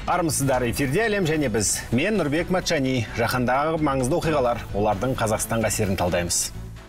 Армысыздар, эфирде әлем және біз. Мен Нұрбек Матчани. Жаһандағы маңызды оқиғалар, олардың Қазақстанға әсерін талдаймыз.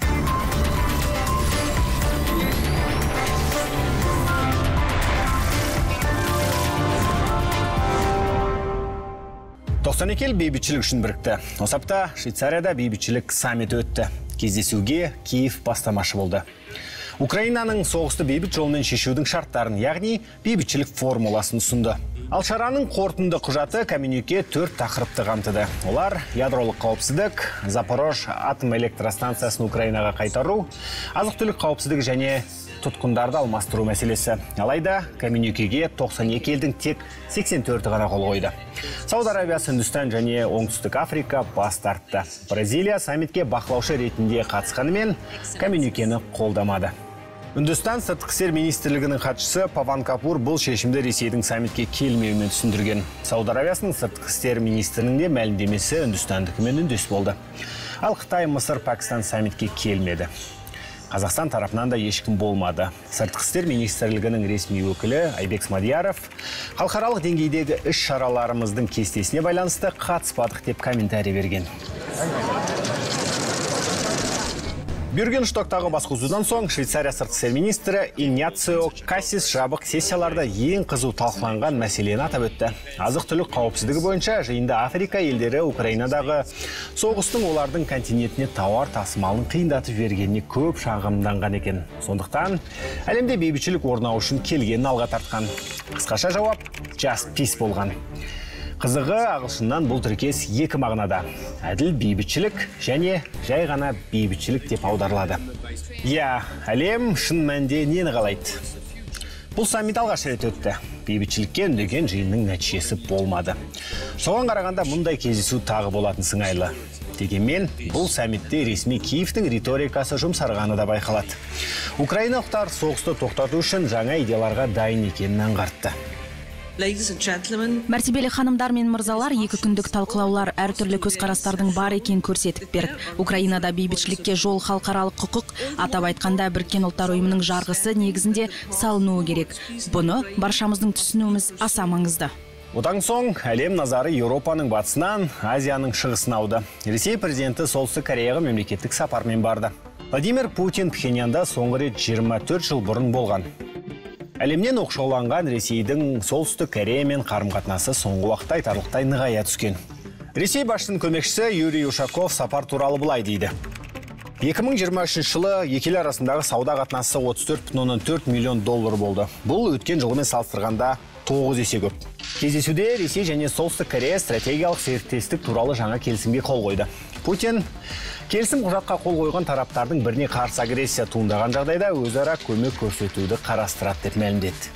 ел бейбітшілік үшін бірікті. Осы апта Швейцарияда бейбітшілік саммиті өтті. Кездесуге Киев бастамашы болды. Украинаның соғысты бейбіт жолмен шешудің шарттарын, яғни бейбітшілік формуласын ұсынды. Ал шараның қорытынды құжаты коммюнике 4 тақырыпты қамтыды. Олар ядролық қауіпсіздік, Запорож атом электростанциясын Украинаға қайтару, азық-түлік қауіпсіздігі және тұтқындарды алмастыру мәселесі. Алайда коммюникеге 92 елдің тек 84 ғана қол қойды. Сауд Арабиясы, Үндістан және Оңтүстік Африка бас тартты. Бразилия саммитке бақылаушы ретінде қатысқанымен коммюникені қолдамады. Үндістан сыртқы істер министрлігінің хатшысы Паван Капур бұл шешімді Ресейдің саммитке келмеуімен түсіндірген. Сауд Арабиясының сыртқы істер министрінің де мәлімдемесі Үндістандікімен үндес болды. Ал Қытай, Мысыр, Пәкістан саммитке келмеді. Қазақстан тарапынан да ешкім болмады. Сыртқы істер министрлігінің ресми өкілі Айбек Смадияров халықаралық деңгейдегі іс шараларымыздың кестесіне байланысты қатыспадық деп комментарий берген. Бюргенштоктағы басқосудан соң Швейцария сыртқы істер министрі Игнацио Кассис жабық сессияларда ең қызу талқыланған мәселені атап өтті. Азық-түлік қауіпсіздігі бойынша жиында Африка елдері Украинадағы соғыстың олардың континентіне тауар тасымалын қиындатып бергеніне көп шағымданған екен. Сондықтан әлемде бейбітшілік орнауы үшін келгенін алға тартқан. Қысқаша жауап just peace болған. Қызығы ағылшыннан бұл тіркес екі мағынада. Әділ бейбітшілік және жай ғана бейбітшілік деп аударылады. Әлем шын мәнде нені қалайды? Бұл саммит алғаш рет өтті. Бейбітшілікке үндеген жиынның нәтижесі болмады. Соған қарағанда мұндай кездесу тағы болатын сыңайлы. Дегенмен, бұл саммитте ресми Киевтің риторикасы жұмсарғаны да байқалады. Украиналықтар соғысты тоқтату үшін жаңа идеяларға дайын екенін аңғартты. Мәртебелі ханымдар мен мырзалар, екі күндік талқылаулар әртүрлі көзқарастардың бар екенін көрсетіп берді. Украинада бейбітшілікке жол халықаралық құқық, атап айтқанда Біріккен ұлттар ұйымының жарғысы негізінде салынуы керек. Бұны баршамыздың түсінуіміз аса маңызды. Одан соң әлем назары Еуропаның батысынан Азияның шығысына ауды. Ресей президенті Солтүстік Кореяға мемлекеттік сапармен барды. Владимир Путин Пхеньянда соңғы рет 24 жыл бұрын болған. Әлемнен оқшауланған Ресейдің Солтүстік Кореямен қарым-қатынасы соңғы уақытта айтарлықтай нығая түскен. Ресей басшысының көмекшісі Юрий Ушаков сапар туралы былай дейді. 2023 жылы екі ел арасындағы сауда қатынасы 34,4 миллион доллар болды. Бұл өткен жылмен салыстырғанда 9 есе көп. Кездесуде Ресей және Солтүстік Корея стратегиялық серіктестік туралы жаңа келісімге қол қойды. Путин келісім құжатқа қол қойған тараптардың біріне қарсы агрессия туындаған жағдайда өзара көмек көрсетуді қарастырады деп мәлімдеді.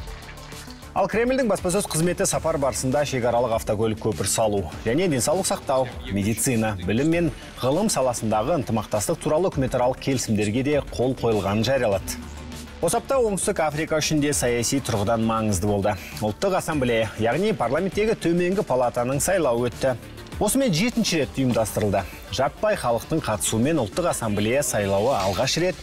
Ал Кремльдің баспасөз қызметі сапар барысында шекаралық автокөлік көпір салу және денсаулық сақтау, медицина, білім мен ғылым саласындағы ынтымақтастық туралы үкіметаралық келісімдерге де қол қойылғанын жариялады. Осы апта Оңтүстік Африка үшін де саяси тұрғыдан маңызды болды. Ұлттық ассамблея, яғни парламенттегі төменгі палатаның сайлауы өтті. Осымен 7-ші рет ұйымдастырылды. Жаппай халықтың қатысуымен ұлттық ассамблея сайлауы алғаш рет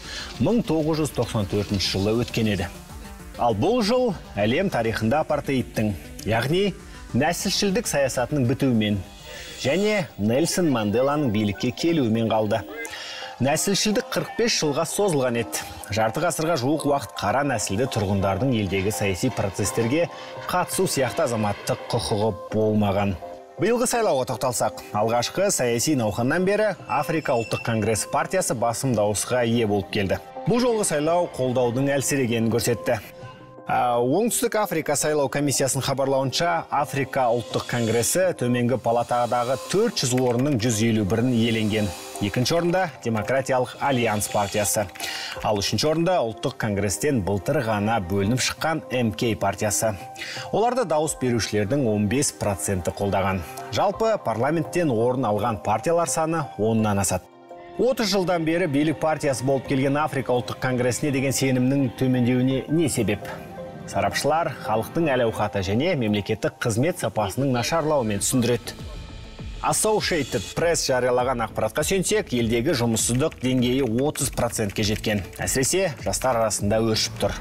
1994 жылы өткен еді. Ал бұл жыл әлем тарихында апартеидтің, яғни нәсілшілдік саясатының бітуімен және Нельсон Манделаның билікке келуімен қалды. Нәсілшілдік 45 жылға созылған еді. Жарты ғасырға жуық уақыт қара нәсілді тұрғындардың елдегі саяси процестерге қатысу сияқты азаматтық құқығы болмаған. Биылғы сайлауға тоқталсақ, алғашқы саяси науқаннан бері Африка ұлттық конгресс партиясы басым дауысқа ие болып келді. Бұл жолғы сайлау қолдаудың әлсірегенін көрсетті. Оңтүстік Африка сайлау комиссиясының хабарлауынша, Африка ұлттық конгресі төменгі палатадағы 400 орынның 151-ін иеленген. Екінші орында Демократиялық альянс партиясы. Ал үшінші орында ұлттық конгрестен былтыр ғана бөлініп шыққан МК партиясы. Оларды дауыс берушілердің 15% қолдаған. Жалпы парламенттен орын алған партиялар саны 10-нан асады. 30 жылдан бері билік партиясы болып келген Африка ұлттық конгресіне деген сенімнің төмендеуіне не себеп? Сарапшылар халықтың әл-ауқаты және мемлекеттік қызмет сапасының нашарлауымен түсіндіреді. Associated Press жариялаған ақпаратқа сүйенсек, елдегі жұмыссыздық деңгейі 30%-ке жеткен. Әсіресе жастар арасында өршіп тұр.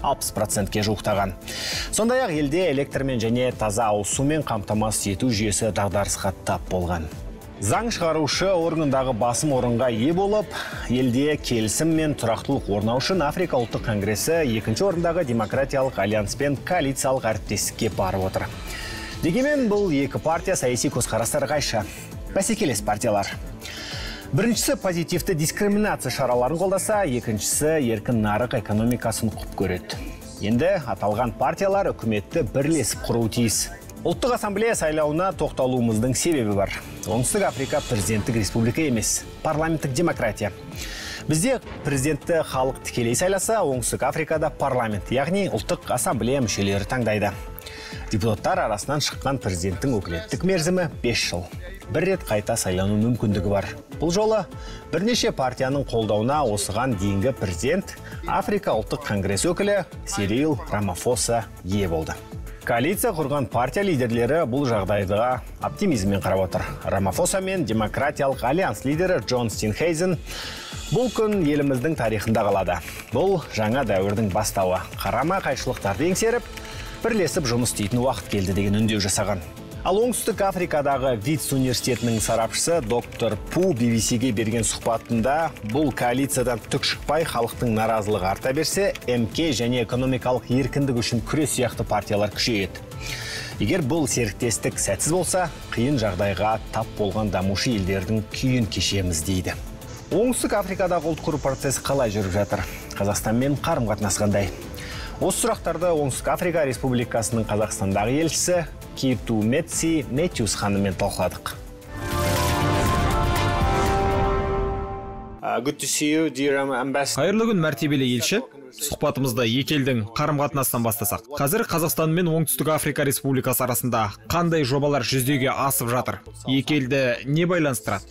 60%-ке жуықтаған. Сондай-ақ елде электрмен және таза ауыз сумен қамтамасыз ету жүйесі дағдарысқа тап болған. Заң шығарушы органдағы басым орынға ие болып, елде келісім мен тұрақтылық орнау үшін Африка ұлттық конгресі екінші орындағы демократиялық альянс пен коалициялық әріптестікке барып отыр. Дегенмен бұл екі партия саяси көзқарастары қайшы. Бәсекелес партиялар. Біріншісі позитивті дискриминация шараларын қолдаса, екіншісі еркін нарық экономикасын құп көреді. Енді аталған партиялар үкіметті бірлесіп құруы тиіс. Ұлттық ассамблея сайлауына тоқталуымыздың себебі бар. Оңтүстік Африка президенттік республика емес, парламенттік демократия. Бізде президентті халық тікелей сайласа, Оңтүстік Африкада парламент, яғни ұлттық ассамблея мүшелері таңдайды. Депутаттар арасынан шыққан президенттің өкілеттік мерзімі 5 жыл. Бір рет қайта сайлану мүмкіндігі бар. Бұл жолы бірнеше партияның қолдауына осыған дейінгі президент Африка ұлттық конгресс өкілі Сирил Рамафоса ие болды. Коалиция құрған партия лидерлері бұл жағдайға оптимизммен қарап отыр. Рамафоса мен демократиялық альянс лидері Джон Стенхейзен бұл күн еліміздің тарихында қалады. Бұл жаңа дәуірдің бастауы. Қарама қайшылықтарды еңсеріп, бірлесіп жұмыс істейтін уақыт келді деген үндеу жасаған. Ал Оңтүстік Африкадағы Витс университетінің сарапшысы доктор Пу BBC-ге берген сұхбатында бұл коалициядан түк шықпай халықтың наразылығы арта берсе, МК және экономикалық еркіндік үшін күрес сияқты партиялар күшейеді. Егер бұл серіктестік сәтсіз болса, қиын жағдайға тап болған дамушы елдердің күйін кешеміз дейді. Оңтүстік Африкадағы ұлт құру процесі қалай жүріп жатыр? Қазақстанмен қарым-қатынас қандай? Осы сұрақтарды Оңтүстік Африка Республикасының Қазақстандағы елшісі Кирту Метси Метьюс ханыммен талқыладық. Қайырлы күн, мәртебелі елші. Сұхбатымызда екі елдің қарым-қатынастан бастасақ. Қазір Қазақстан мен Оңтүстік Африка Республикасы арасында қандай жобалар жүзеге асып жатыр? Екі елді не байланыстырады?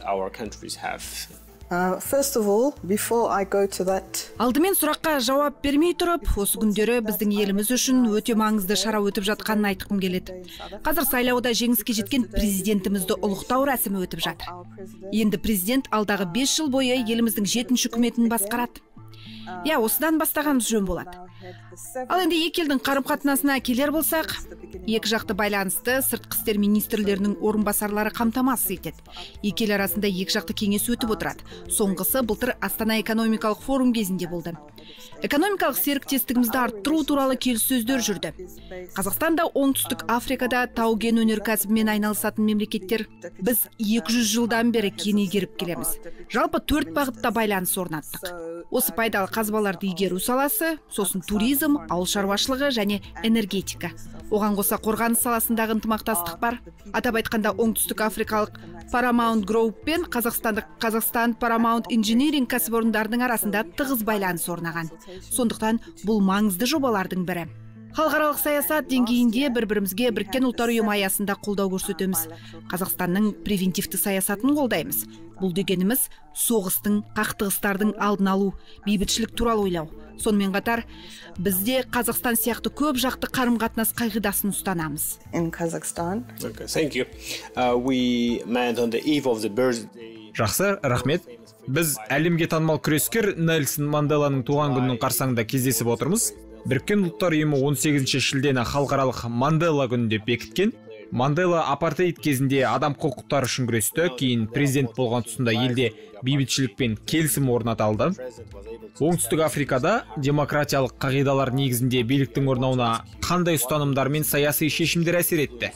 Алдымен сұраққа жауап бермей тұрып, осы күндері біздің еліміз үшін өте маңызды шара өтіп жатқанын айтқым келеді. Қазір сайлауда жеңіске жеткен президентімізді ұлықтау рәсімі өтіп жатыр. Енді президент алдағы 5 жыл бойы еліміздің 7-ші үкіметін басқарады. Осыдан бастағанымыз жөн болады. Ал енді екі елдің қарым-қатынасына келер болсақ, екі жақты байланысты сыртқы істер министрлерінің орынбасарлары қамтамасыз етеді. Екі ел арасында екі жақты кеңес өтіп отырады. Соңғысы былтыр Астана экономикалық форум кезінде болды. Экономикалық серіктестігімізді арттыру туралы келіссөздер жүрді. Қазақстан да Оңтүстік Африкада тау-кен өнеркәсібімен айналысатын мемлекеттер. Біз 200 жылдан бері кен игеріп келеміз. Жалпы 4 бағытта байланыс орнаттық. Осы пайдалы қазбаларды игеру саласы, сосын туризм, ауыл шаруашылығы және энергетика. Оған қоса қорғаныс саласындағы ынтымақтастық бар. Атап айтқанда Оңтүстік Африкалық Paramount Group пен Қазақстан Paramount Engineering кәсіпорындарының арасында тығыз байланыс орнаған. Сондықтан бұл маңызды жобалардың бірі. Халықаралық саясат деңгейінде бір-бірімізге Біріккен ұлттар ұйымы аясында қолдау көрсетеміз. Қазақстанның превентивті саясатын қолдаймыз. Бұл дегеніміз соғыстың, қақтығыстардың алдын алу, бейбітшілік туралы ойлау. Сонымен қатар, бізде Қазақстан сияқты көп жақты қарым-қатынас қағидасын ұстанамыз. Жақсы, рахмет. Біз әлемге танымал күрескер Нельсон Манделаның туған күнінің қарсаңында кездесіп отырмыз. Біріккен ұлттар ұйымы 18 шілдені халықаралық Мандела күні деп бекіткен. Мандела апартеид кезінде адам құқықтары үшін күресті, кейін президент болған тұсында елде бейбітшілік пен келісім орнатылды. Оңтүстік Африкада демократиялық қағидалар негізінде биліктің орнауына қандай ұстанымдар мен саяси шешімдер әсер етті?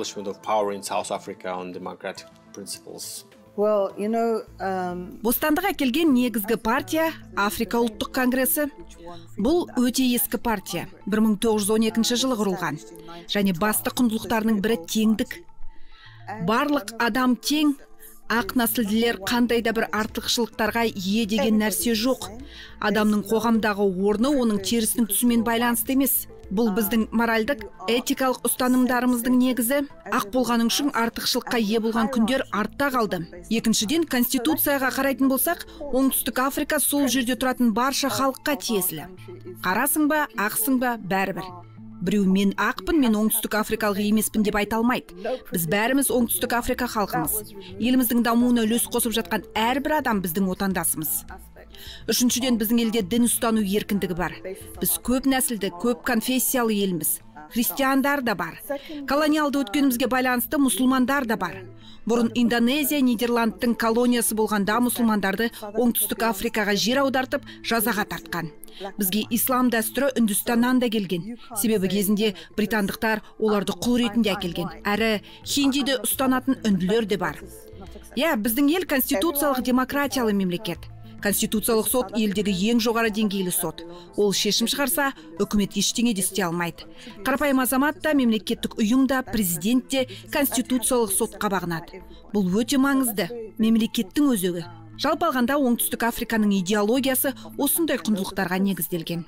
Бостандық әкелген негізгі партия Африка ұлттық конгресі. Бұл өте ескі партия. 1912 жылы құрылған. Және басты құндылықтарының бірі теңдік. Барлық адам тең, ақ нәсілділер қандай да бір артықшылықтарға ие деген нәрсе жоқ. Адамның қоғамдағы орны оның терісінің түсімен байланысты емес. Бұл біздің моральдық, этикалық ұстанымдарымыздың негізі. Ақ болғаның үшін артықшылыққа ие болған күндер артта қалды. Екіншіден, конституцияға қарайтын болсақ, Оңтүстік Африка сол жерде тұратын барша халыққа тиесілі. Қарасың ба, ақсың ба, бәрібір. Біреу мен ақпын, мен Оңтүстік Африкалық емеспін деп айта алмайды. Біз бәріміз Оңтүстік Африка халқымыз. Еліміздің дамуына үлес қосып жатқан әрбір адам біздің отандасымыз. Үшіншіден, біздің елде дін ұстану еркіндігі бар. Біз көп нәсілді, көп конфессиялы елміз. Христиандар да бар. Колониалды өткенімізге байланысты мұсылмандар да бар. Бұрын Индонезия, Нидерландтың колониясы болғанда мұсылмандарды Оңтүстік Африкаға жер аудартып, жазаға тартқан. Бізге ислам дәстүрі Үндістаннан да келген. Себебі кезінде британдықтар оларды құл ретінде әкелген. Әрі хиндиді ұстанатын үнділер де бар. Біздің ел конституциялық демократиялы мемлекет. Конституциялық сот елдегі ең жоғары деңгейлі сот. Ол шешім шығарса, үкімет ештеңе де істей алмайды. Қарапайым азамат та, мемлекеттік ұйым да, президент те конституциялық сотқа бағынады. Бұл өте маңызды, мемлекеттің өзегі. Жалпы алғанда Оңтүстік Африканың идеологиясы осындай құндылықтарға негізделген.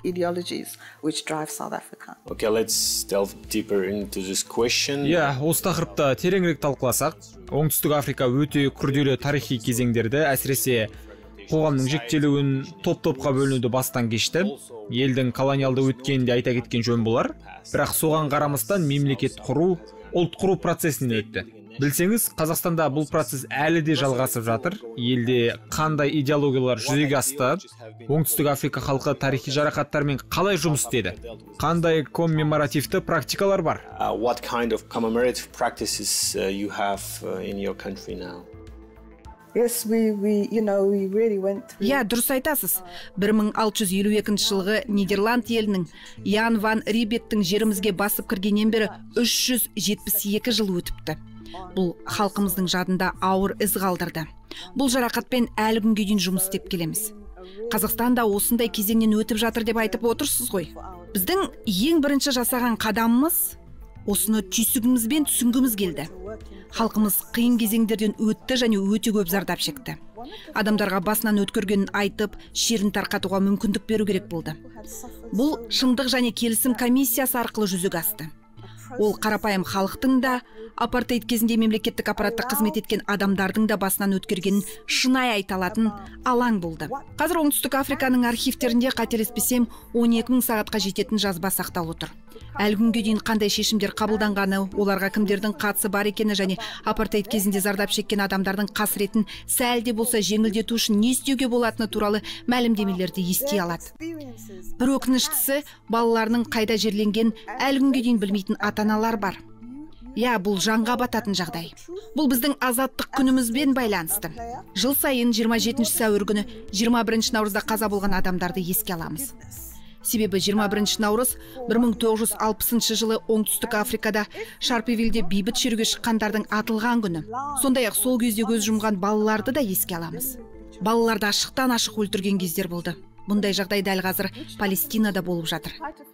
Осы тақырыпта тереңірек талқыласақ, Оңтүстік Африка өте күрделі тарихи кезеңдерді, әсіресе қоғамның жіктелуін, топ-топқа бөлінуді бастан кешті. Елдің колониалды өткенінде айта кеткен жөн болар, бірақ соған қарамастан мемлекет құру, ұлт құру процесінен өтті. Білсеңіз, Қазақстанда бұл процесс әлі де жалғасып жатыр. Елде қандай идеологиялар жүзеге асты? Оңтүстік Африка халқы тарихи жарақаттармен қалай жұмыс істеді? Қандай коммеморативті практикалар бар? Дұрыс айтасыз. 1652 жылғы Нидерланд елінің Ян ван Рибеттің жерімізге басып кіргеннен бері 372 жыл өтіпті. Бұл халқымыздың жадында ауыр із қалдырды. Бұл жарақатпен әлі күнге дейін жұмыс істеп келеміз. Қазақстанда осындай кезеңнен өтіп жатыр деп айтып отырсыз ғой. Біздің ең бірінші жасаған қадамымыз осыны түйсігімізбен түсінгіміз келді. Халқымыз қиын кезеңдерден өтті және өте көп зардап шекті. Адамдарға басынан өткергенін айтып, шерін тарқатуға мүмкіндік беру керек болды. Бұл шындық және келісім комиссиясы арқылы жүзеге асты. Ол қарапайым халықтың да, апартейд кезінде мемлекеттік аппаратта қызмет еткен адамдардың да басынан өткергенін шынайы айта алатын алаң болды. Қазір Оңтүстік Африканың архивтерінде қателеспесем 12.000 сағатқа жететін жазба сақтаулы тұр. Әлі күнге дейін қандай шешімдер қабылданғаны, оларға кімдердің қатысы бар екені және апартейд кезінде зардап шеккен адамдардың қасіретін сәл де болса жеңілдету үшін не істеуге болатыны туралы мәлімдемелерді ести алады. Бір өкініштісі, балаларының қайда жерленген әлі күнге дейін білмейтін ата-аналар бар. Бұл жанға бататын жағдай. Бұл біздің азаттық күнімізбен байланысты. Жыл сайын 27 сәуір күні 21 наурызда қаза болған адамдарды еске аламыз. Себебі 21 наурыз 1960 жылы Оңтүстік Африкада Шарпевилде бейбіт шеруге шыққандардың атылған күні. Сондай-ақ сол кезде көз жұмған балаларды да еске аламыз. Балаларды ашықтан ашық өлтірген кездер болды. Бұндай жағдай дәл қазір Палестинада болып жатыр.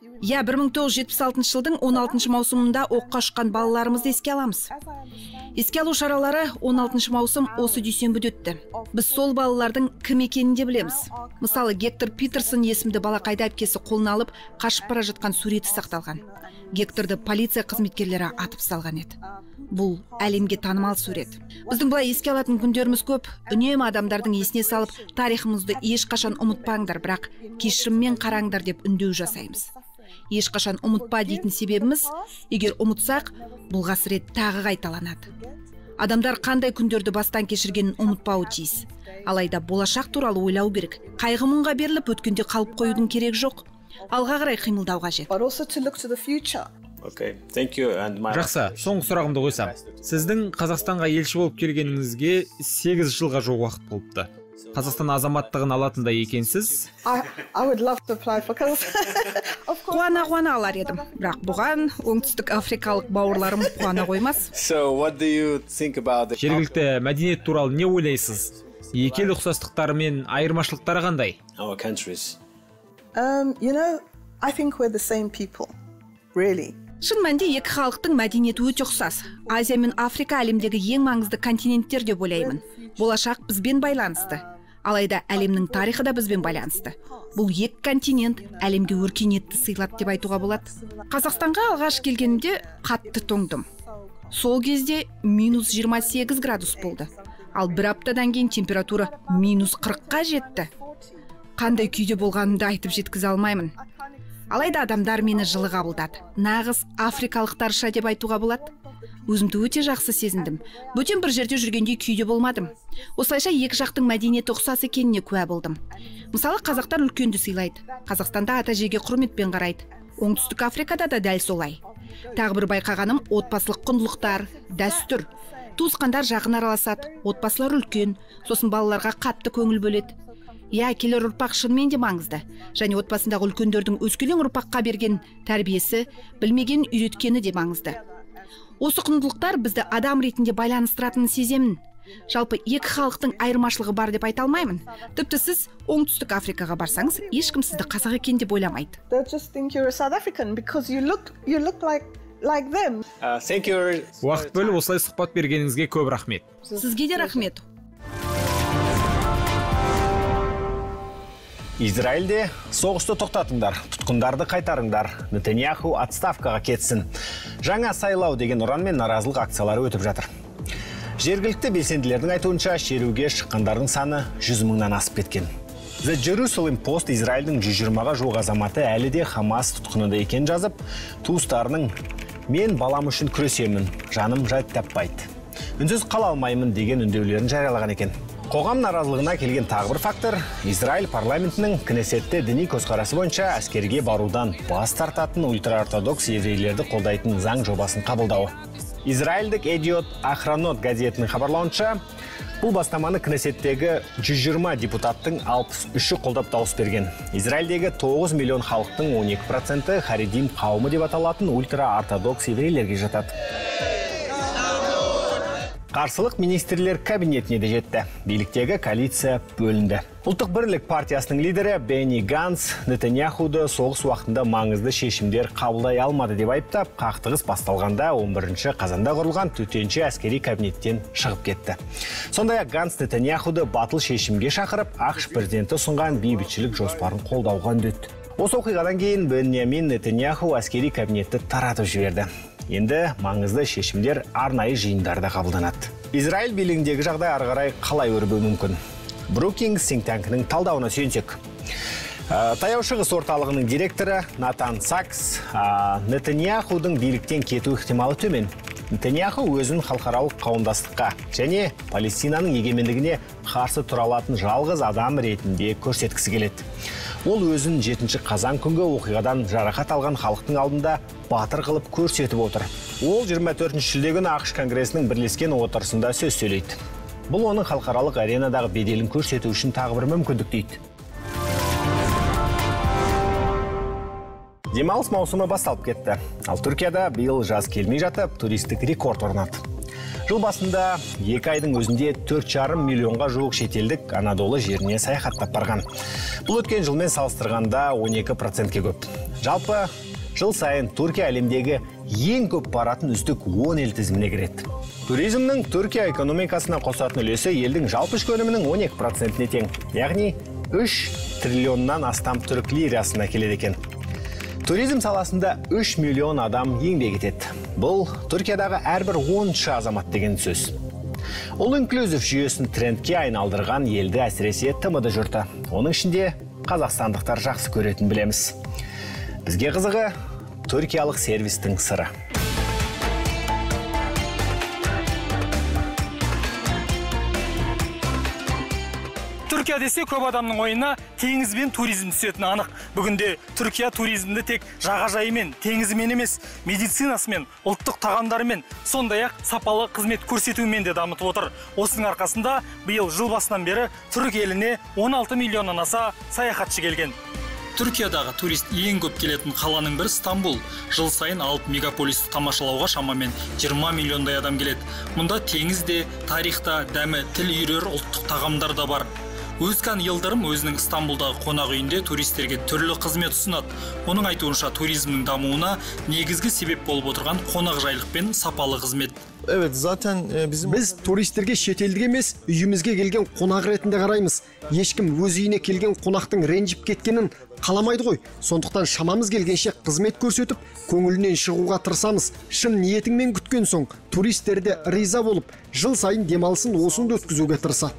1976 жылдың 16 маусымында оққа ұшқан балаларымызды еске аламыз. Еске алу шаралары 16 маусым осы дүйсенбіде өтті. Біз сол балалардың кім екенін де білеміз. Мысалы, Гектор Питерсон есімді балақайды әпкесі қолына алып, қашып бара жатқан суреті сақталған. Гекторды полиция қызметкерлері атып салған еді. Бұл әлемге танымал сурет. Біздің бұлай еске алатын күндеріміз көп. Үнемі адамдардың есіне салып, тарихымызды ешқашан ұмытпаңдар, бірақ кешіріммен қараңдар деп үндеу жасаймыз. Ешқашан ұмытпа дейтін себебіміз, егер ұмытсақ, бұл қасірет тағы қайталанады. Адамдар қандай күндерді бастан кешіргенін ұмытпауы тиіс. Алайда болашақ туралы ойлау керек. Қайғы мұңға беріліп өткенде қалып қоюдың керек жоқ. Алға қарай қимылдау қажет. Жақсы, соңғы сұрағымды қойсам. Сіздің Қазақстанға елші болып келгеніңізге 8 жылға жоқ уақыт болыпты. Қазақстан азаматтығын алатындай екенсіз? Қуана алар едім. Бірақ бұған оңтүстік африкалық бауырларым қуана қоймас. Жергілікті мәдениет туралы не ойлайсыз? Екі ел ұқсастықтары мен айырмашылықтары қандай? Шын мәнінде екі халықтың мәдениеті өте ұқсас. Азия мен Африка әлемдегі ең маңызды континенттер деп ойлаймын. Болашақ бізбен байланысты. Алайда әлемнің тарихы да бізбен байланысты. Бұл екі континент әлемге өркениетті сыйлады деп айтуға болады. Қазақстанға алғаш келгенде қатты тоңдым. Сол кезде -28 градус болды. Ал бір аптадан кейін температура -40-қа жетті. Қандай күйде болғанымды айтып жеткізе алмаймын. Алайда адамдар мені жылы қабылдады. Нағыз африкалықтарша деп айтуға болады. Өзімді өте жақсы сезіндім. Бөтен бір жерде жүргендей күйде болмадым. Осылайша екі жақтың мәдениеті ұқсас екеніне куә болдым. Мысалы, қазақтар үлкенді сыйлайды. Қазақстанда ата-әжеге құрметпен қарайды. Оңтүстік Африкада да дәл солай. Тағы бір байқағаным отбасылық құндылықтар, дәстүр. Туысқандар жақын араласады, отбасылар үлкен, сосын балаларға қатты көңіл бөледі. Келер ұрпақ шынымен де маңызды. Және отбасындағы үлкендердің өскелең ұрпаққа берген тәрбиесі, білмеген үйреткені де маңызды. Осы құндылықтар бізді адам ретінде байланыстыратынын сеземін. Жалпы екі халықтың айырмашылығы бар деп айта алмаймын. Тіпті сіз Оңтүстік Африкаға барсаңыз, ешкім сізді қазақ екен деп ойламайды. Уақыт бөліп осылай сұхбат бергеніңізге көп рахмет. Сізге де рахмет. Израильде соғысты тоқтатыңдар, тұтқындарды қайтарыңдар, Нетаньяху отставкаға кетсін. Жаңа сайлау деген ұранмен наразылық акциялары өтіп жатыр. Жергілікті белсенділердің айтуынша шеруге шыққандардың саны 100 мыңнан асып кеткен. The Jerusalem Post Израильдің 120-ға жуық азаматы әлі де Хамас тұтқынында екен жазып, туыстарының «Мен балам үшін күресемін, жаным жайт таппайды. Үнсіз қала алмаймын» деген үндеулерін жариялаған екен. Қоғам наразылығына келген тағы бір фактор Израиль парламентінің Кнессетте діни көзқарасы бойынша әскерге барудан бас тартатын ультраортодокс еврейлерді қолдайтын заң жобасын қабылдауы. Израильдік Едиот Ахронот газетінің хабарлауынша, бұл бастаманы Кнессеттегі 120 депутаттың 63-і қолдап дауыс берген. Израильдегі 9 миллион халықтың 12% харидим қауымы деп аталатын ультраортодокс еврейлерге жатады. Қарсылық министрлер кабинетіне де жетті. Биліктегі коалиция бөлінді. Ұлттық бірлік партиясының лидері Бенни Ганс Нетаньяхуды соғыс уақытында маңызды шешімдер қабылдай алмады деп айыптап, қақтығыс басталғанда 11 қазанда құрылған төтенше әскери кабинеттен шығып кетті. Сондай-ақ Ганс Нетаньяхуды батыл шешімге шақырып, ақш президенті ұсынған бейбітшілік жоспарын қолдауға үндетті. Осы оқиғадан кейін Беньямин Нетаньяху әскери кабинетті таратып жіберді. Енді маңызды шешімдер арнайы жиындарда қабылданады. Израиль билігіндегі жағдай ары қарай қалай өрбуі мүмкін? Brookings think tankінің талдауына сүйенсек. Таяу шығыс орталығының директоры Натан Сакс Нетаньяхудың биліктен кету ықтималы төмен. Нетаньяху өзін халықаралық қауымдастыққа және Палестинаның егемендігіне қарсы тұра алатын жалғыз адам ретінде көрсеткісі келеді. Ол өзін 7 қазан күнгі оқиғадан жарақат алған халықтың алдында батыр қылып көрсетіп отыр. Ол 24 шілде күні ақш конгресінің бірлескен отырысында сөз сөйлейді. Бұл оның халықаралық аренадағы беделін көрсету үшін тағы бір мүмкіндік дейді. Демалыс маусымы басталып кетті. Ал Түркияда биыл жаз келмей жатып, туристік рекорд орнады. Жыл басында 2 айдың өзінде 4,5 миллионға жуық шетелдік Анадолы жеріне саяхаттап барған. Бұл өткен жылмен салыстырғанда 12%-ке көп. Жалпы жыл сайын Түркия әлемдегі ең көп баратын үздік 10 ел тізіміне кіреді. Туризмнің Түркия экономикасына қосатын үлесі елдің жалпы ішкі өнімінің 12%-не тең. Яғни 3 триллионнан астам түрік лирасына келеді екен. Туризм саласында 3 миллион адам еңбек етеді. Бұл Түркиядағы әрбір 10-шы азамат деген сөз. Ол инклюзив жүйесін трендке айналдырған елді әсіресе тмд жұрты. Оның ішінде қазақстандықтар жақсы көретін білеміз. Бізге қызығы түркиялық сервистің сыры. Түркия десе көп адамның ойына теңіз бен туризм түсетіні анық. Бүгінде Түркия туризмді тек жағажайымен, теңізімен емес, медицинасымен, ұлттық тағамдарымен, сондай-ақ сапалы қызмет көрсетуімен де дамытып отыр. Осының арқасында биыл жыл басынан бері түрік еліне 16 миллионнан аса саяхатшы келген. Түркиядағы турист ең көп келетін қаланың бірі Стамбул. Жыл сайын 6 мегаполисті тамашалауға шамамен 20 миллиондай адам келеді. Мұнда теңіз де, тарихта, дәмі, тіл үйрер ұлттық тағамдар да бар. Өзкан Йылдырым өзінің Стамбулдағы қонақ үйінде туристерге түрлі қызмет ұсынады. Оның айтуынша туризмнің дамуына негізгі себеп болып отырған қонақжайлық пен сапалы қызмет. Біз туристерге шетелдік емес, үйімізге келген қонақ ретінде қараймыз. Ешкім өз үйіне келген қонақтың ренжіп кеткенін қаламайды ғой. Сондықтан шамамыз келгенше қызмет көрсетіп, көңілінен шығуға тырысамыз. Шын ниетіңмен күткен соң, туристерді риза болып, жыл сайын демалысын осында өткізуге тырысады.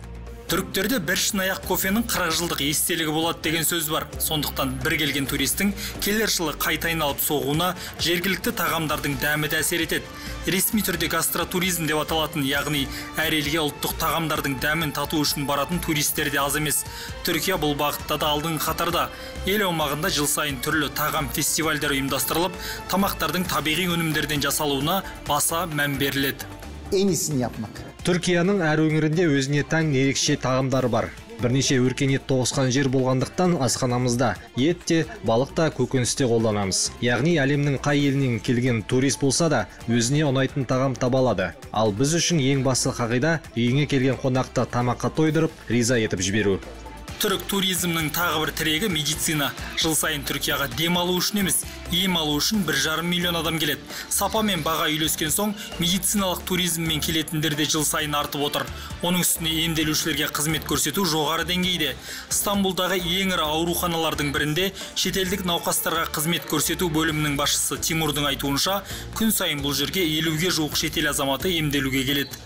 Түріктерде бір шынаяқ кофенің 40 жылдық естелігі болады деген сөз бар. Сондықтан бір келген туристің келер жылы қайта айналып соғуына жергілікті тағамдардың дәмі де әсер етеді. Ресми түрде гастротуризм деп аталатын, яғни әр елге ұлттық тағамдардың дәмін тату үшін баратын туристер де аз емес. Түркия бұл бағытта да алдыңғы қатарда. Ел аумағында жыл сайын түрлі тағам фестивальдер ұйымдастырылып, тамақтардың табиғи өнімдерден жасалуына баса мән беріледі. En iyisini yapmak. Түркияның әр өңірінде өзіне тән ерекше тағамдары бар. Бірнеше өркениет тоғысқан жер болғандықтан асханамызда ет те, балық та, көкөніс те қолданамыз. Яғни әлемнің қай елінен келген турист болса да өзіне ұнайтын тағам таба алады. Ал біз үшін ең басты қағида үйіңе келген қонақты тамаққа тойдырып, риза етіп жіберу. Түрік туризмнің тағы бір тірегі медицина. Жыл сайын Түркияға дем алу үшін емес, ем алу үшін 1,5 миллион адам келеді. Сапа мен баға үйлескен соң, медициналық туризммен келетіндер де жыл сайын артып отыр. Оның үстіне емделушілерге қызмет көрсету жоғары деңгейде. Стамбулдағы ең ірі ауруханалардың бірінде шетелдік науқастарға қызмет көрсету бөлімінің басшысы Тимурдың айтуынша, күн сайын бұл жерге 50-ге жуық шетел азаматы емделуге келеді.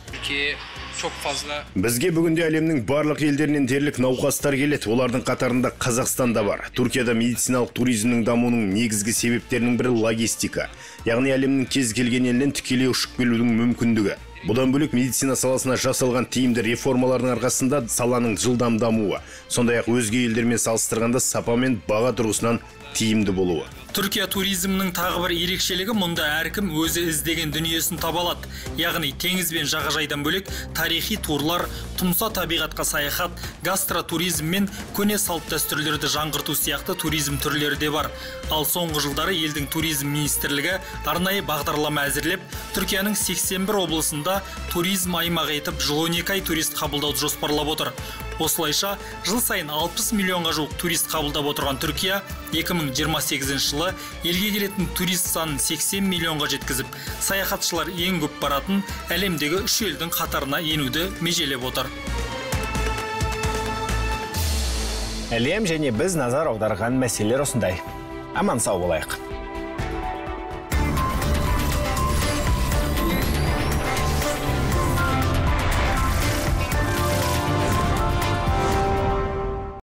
Бізге бүгінде әлемнің барлық елдерінен дерлік науқастар келеді. Олардың қатарында Қазақстан да бар. Түркияда медициналық туризмнің дамуының негізгі себептерінің бірі логистика. Яғни әлемнің кез келген елінен тікелей ұшып келудің мүмкіндігі. Бұдан бөлек медицина саласына жасалған тиімді реформалардың арқасында саланың жылдам дамуы, сондай-ақ өзге елдермен салыстырғанда сапа мен баға тұрғысынан тиімді болуы. Түркия туризмнің тағы бір ерекшелігі, мұнда әркім өзі іздеген дүниесін таба алады. Яғни теңіз бен жағажайдан бөлек тарихи турлар, тұмса табиғатқа саяхат, гастротуризм мен көне салт дәстүрлерді жаңғырту сияқты туризм түрлері де бар. Ал соңғы жылдары елдің туризм министрлігі арнайы бағдарлама әзірлеп, Түркияның 81 облысында туризм аймағы етіп жыл 12 ай турист қабылдауды жоспарлап отыр. Осылайша, жыл сайын 60 миллионға жуық турист қабылдап отырған Түркия 2028 жылы елге келетін турист санын 80 миллионға жеткізіп, саяхатшылар ең көп баратын әлемдегі 3 елдің қатарына енуді межелеп отыр. Әлем және біз назар аударған мәселелер осындай. Аман сау болайық.